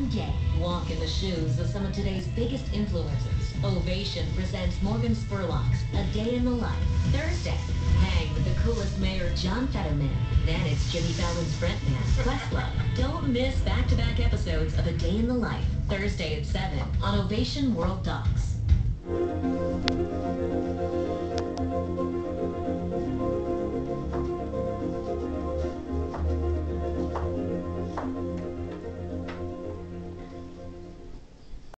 day. Walk in the shoes of some of today's biggest influencers. Ovation presents Morgan Spurlock's A Day in the Life. Thursday, hang with the coolest mayor, John Fetterman. Then it's Jimmy Fallon's front man, Questlove. Don't miss back-to-back episodes of A Day in the Life. Thursday at 7 on Ovation World Docs.